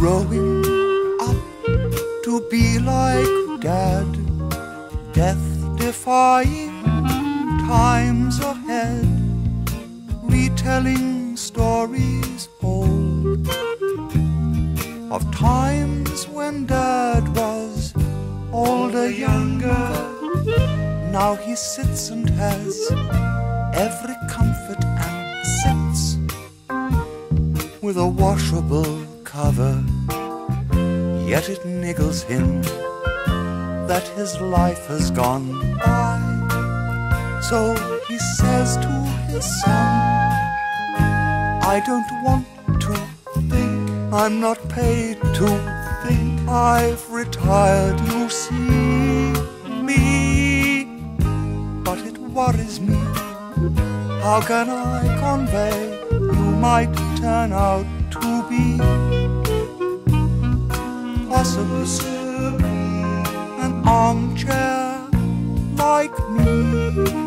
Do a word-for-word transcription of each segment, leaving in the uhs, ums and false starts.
growing up to be like Dad, death-defying times ahead, retelling stories old of times when Dad was older, younger. Now he sits and has every comfort and sits with a washable cover. Yet it niggles him that his life has gone by. So he says to his son, I don't want to think, I'm not paid to think, I've retired, you see me. But it worries me, how can I convey you might turn out to be possibly an armchair like me.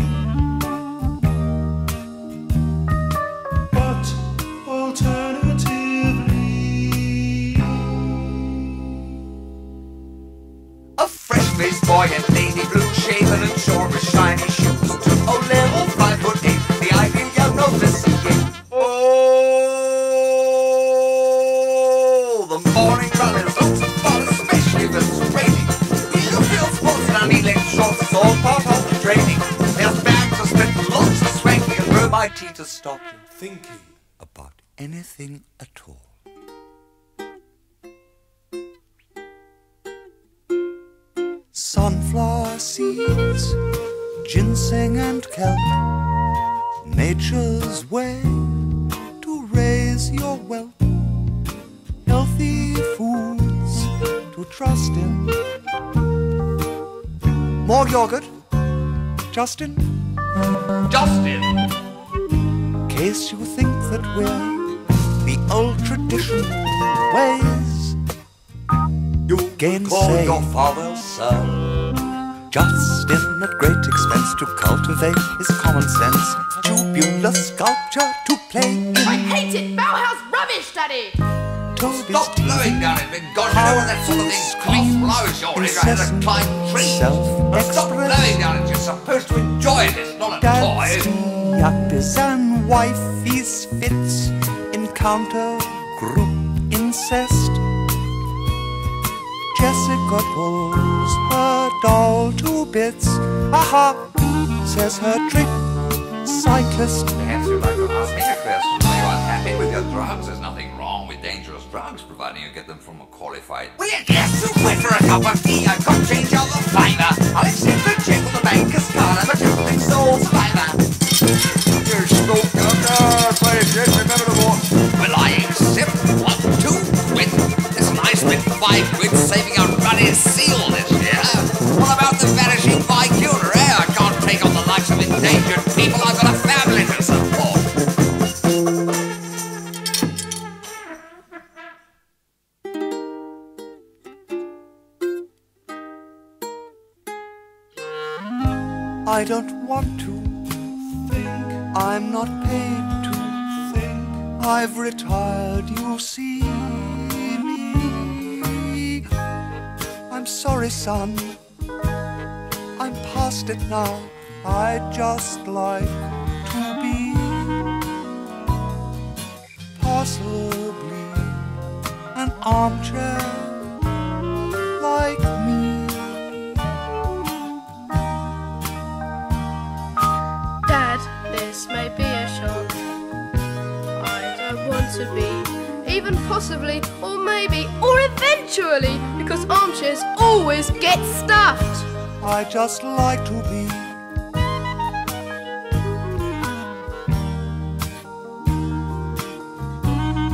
But alternatively, a fresh-faced boy and lady, blue-shaven and short with shiny shoes, two O-level, five foot eight, the ideal young novice again. Oh, the morning run is lots of fun, especially if it's raining. We look real sports and I need leg shorts, it's all part of the training. There's bags to spend, lots of swanking, and brew my tea to stop you thinking about anything at all. Sunflower seeds, ginseng and kelp, nature's way to raise your wealth. Healthy foods to trust in. More yogurt, Justin? Justin! In case you think that we're the old traditional ways, You gainsay call your father son. Justin at great expense to cultivate his common sense. Tubular sculpture to play in. I hate it! Bauhaus rubbish, Daddy! To Stop blowing down it, big God, you know what that sort of thing costs. Blows your ear out of a climb tree. Stop blowing down it, you're supposed to enjoy it, it's not a toy. Yuppers and wifey's fits, encounter group incest. Jessica pulls her doll to bits. Aha, says her trick cyclist. Perhaps you'd like to ask me a question. Are you unhappy with your drugs? There's nothing wrong with dangerous drugs, providing you get them from a qualified... Will you guess who went for a cup of tea? I can't change all the fibre. I'll accept the check on the banker's card. I'm a tempting soul survivor. You spoke of the place, yes, remember the war. Will I accept one, two, quid? Listen, I spent five quid saving a ruddy seal this year. What about the vanishing bicular, eh? I can't take on the likes of endangered people. I've got a family to support. I don't want to think, I'm not paid to think, I've retired, you see me. I'm sorry, son, I'm past it now, I'd just like to be possibly an armchair like me. This may be a shock. I don't want to be, even possibly, or maybe, or eventually, because armchairs always get stuffed. I just like to be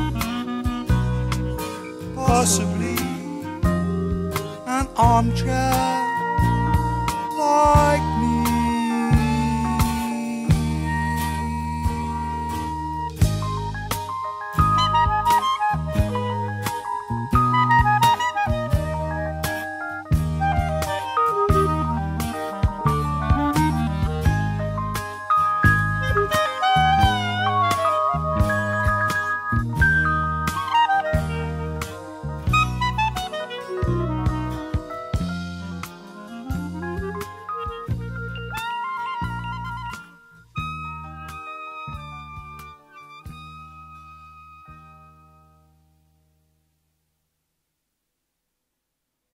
possibly an armchair